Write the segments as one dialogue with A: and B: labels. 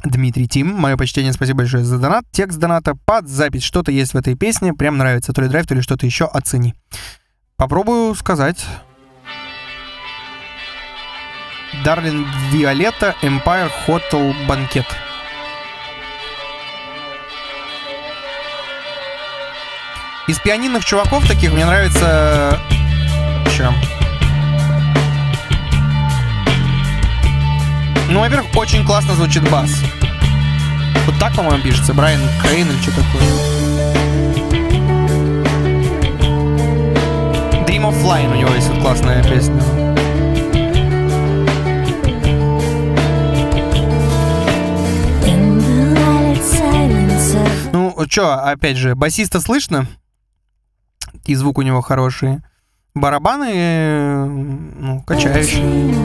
A: Дмитрий Тим, мое почтение, спасибо большое за донат. Текст доната под запись. Что-то есть в этой песне, прям нравится. То ли драйв, то ли что-то еще, оцени. Попробую сказать. Дарлин Виолетта, Empire Hotel Банкет. Из пианинных чуваков таких мне нравится... Чем? Ну, во-первых, очень классно звучит бас. Вот так, по-моему, пишется. Брайан Крейн или что такое. Dream of Flying у него есть вот классная песня. Ну, чё, опять же, басиста слышно? И звук у него хороший. Барабаны, ну, качающие.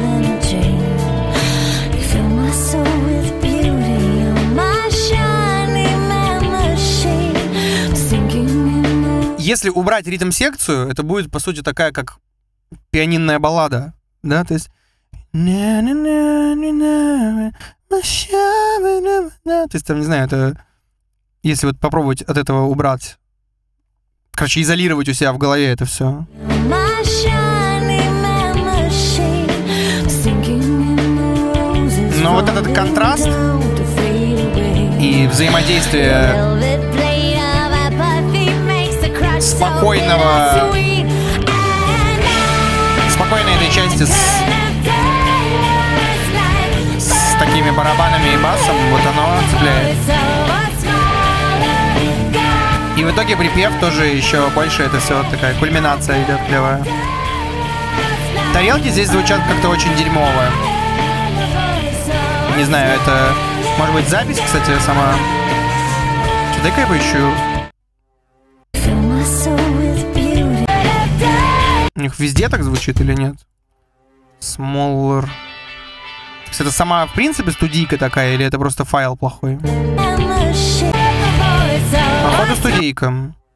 A: Если убрать ритм-секцию, это будет, по сути, такая, как пианинная баллада, да, то есть... То есть, там, не знаю, это... Если вот попробовать от этого убрать, короче, изолировать у себя в голове это все. Но вот этот контраст и взаимодействие спокойной этой части с такими барабанами и басом, вот оно цепляет. И в итоге припев тоже еще больше, это все такая кульминация идет клевая. Тарелки здесь звучат как-то очень дерьмово. Не знаю, это может быть запись, кстати, сама. Дай-ка я поищу. У них везде так звучит или нет? Smaller. То есть это сама, в принципе, студийка такая, или это просто файл плохой? Походу, студийка.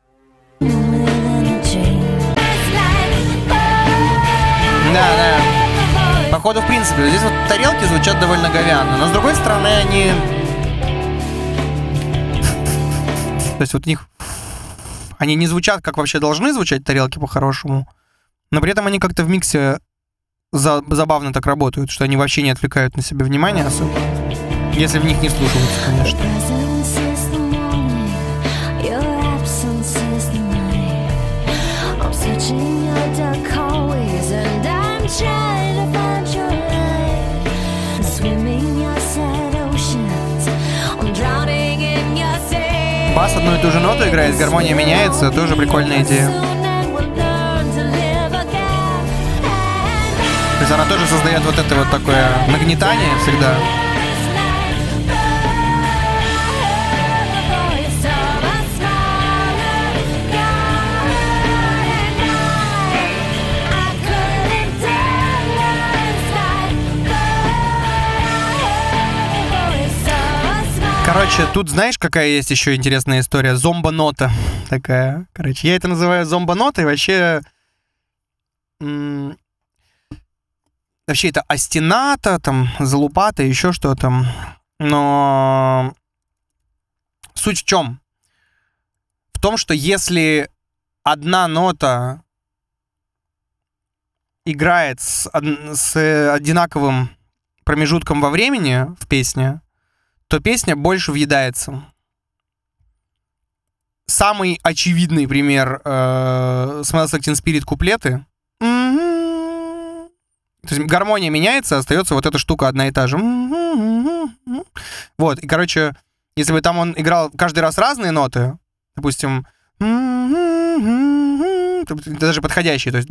A: Да. Походу, в принципе, здесь вот тарелки звучат довольно говянно, но с другой стороны, они... То есть вот у них... Они не звучат, как вообще должны звучать тарелки по-хорошему, но при этом они как-то в миксе забавно так работают, что они вообще не отвлекают на себя внимание особо. Если в них не вслушиваться, конечно. Бас одну и ту же ноту играет, гармония меняется, тоже прикольная идея. То есть она тоже создает вот это вот такое нагнетание всегда. Короче, тут знаешь, какая есть еще интересная история? Зомбонота такая. Короче, я это называю зомбонотой. Вообще это астената, там, залупата, еще что-то. Но суть в чем? В том, что если одна нота играет с одинаковым промежутком во времени в песне, то песня больше въедается. Самый очевидный пример Smells Like Teen Spirit куплеты. То есть гармония меняется, остается вот эта штука одна и та же. Вот, и, короче, если бы там он играл каждый раз разные ноты, допустим, даже подходящие, то есть...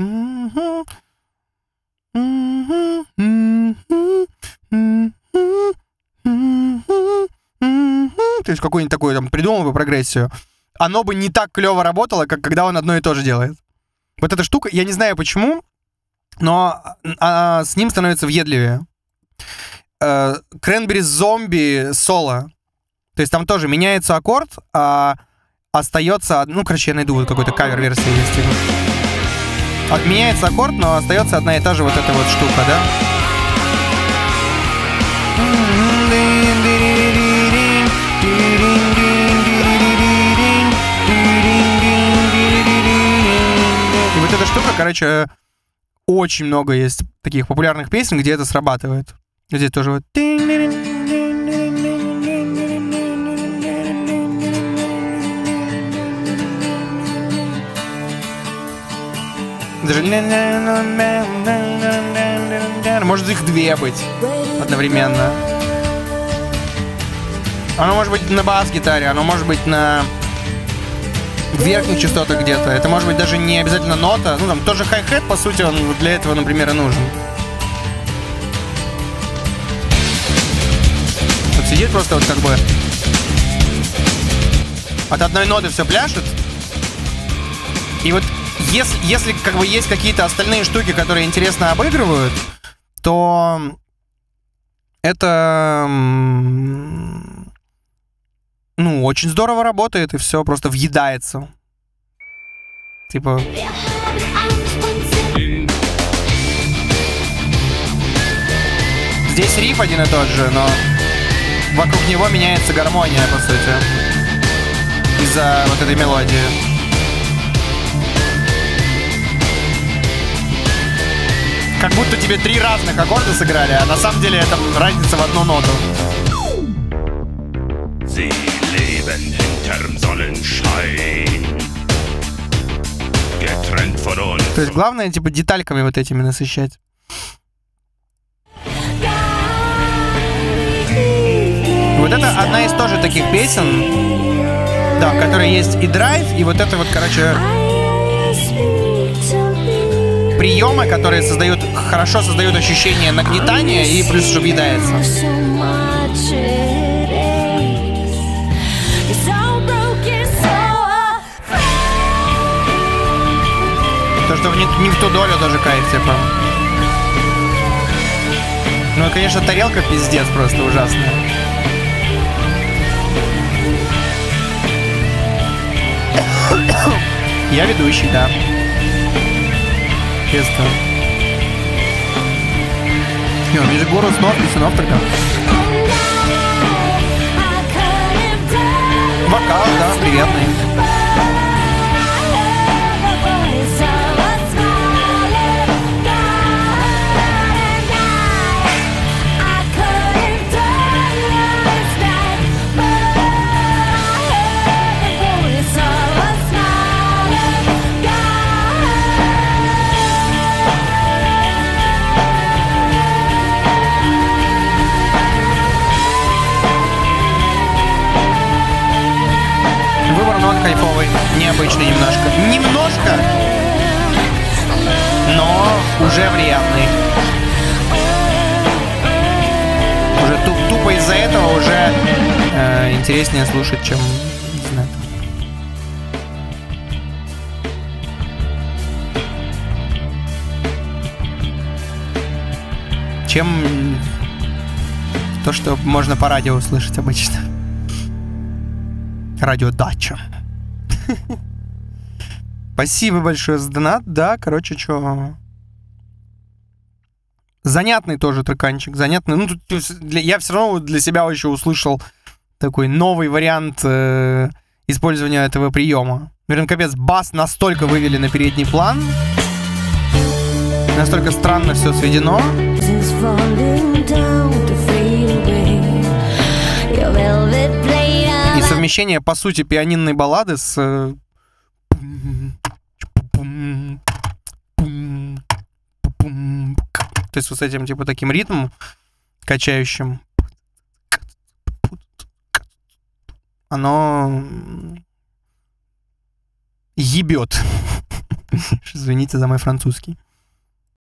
A: То есть какую-нибудь такую там придумал бы прогрессию, оно бы не так клево работало, как когда он одно и то же делает. Вот эта штука, я не знаю почему, но с ним становится въедливее. Cranberries Zombie соло. То есть там тоже меняется аккорд, а остается... Ну, короче, я найду вот какой-то кавер-версии есть. Меняется аккорд, но остается одна и та же вот эта вот штука, да? короче, очень много есть таких популярных песен, где это срабатывает. Здесь тоже вот... Даже... Может их две быть одновременно. Оно может быть на бас-гитаре, оно может быть на верхних частотах где-то. Это может быть даже не обязательно нота. Ну, там тоже хай-хет, по сути, он для этого, например, и нужен. Вот сидит просто вот как бы от одной ноты все пляшет. И вот если как бы есть какие-то остальные штуки, которые интересно обыгрывают, то это, ну, очень здорово работает, и все просто въедается. Типа... Здесь риф один и тот же, но вокруг него меняется гармония, по сути, из-за вот этой мелодии. Как будто тебе 3 разных аккорда сыграли, а на самом деле это разница в одну ноту. То есть главное, типа, детальками вот этими насыщать. Вот это одна из тоже таких песен, да, в которой есть и драйв, и вот это вот, короче, приемы, которые хорошо создают ощущение нагнетания и плюс же въедается. То, что не в ту долю даже кайф, типа. Ну и, конечно, тарелка пиздец просто ужасная. Я ведущий, да. Честно. У меня же гору снов, писюнов только. Вокал, да, приятный. Кайфовый, необычный немножко, но уже приятный. Уже тупо из-за этого уже интереснее слушать, чем, не знаю. Чем то, что можно по радио услышать обычно. Радиодача. Спасибо большое за донат. Да, короче, чё... Занятный тоже треканчик. Занятный. Ну, тут я все равно для себя еще услышал такой новый вариант использования этого приема. Наверное, капец, бас настолько вывели на передний план. Настолько странно все сведено. И совмещение, по сути, пианинной баллады с... То есть вот с этим, типа, таким ритмом качающим. Оно... ебет. Извините за мой французский.